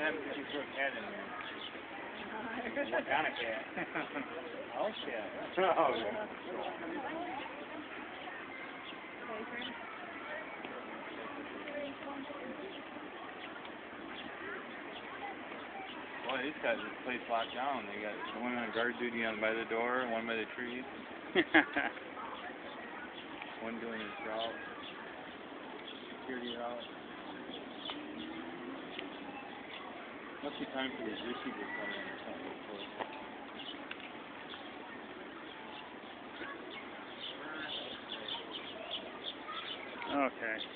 them 50-foot cat in there. What kind of cat? House cat. Oh, yeah. Boy, these guys this place locked down. They got one on guard duty by the door, one by the tree. One doing his route. Security route. Must be time for these receivers to come in or something. Okay.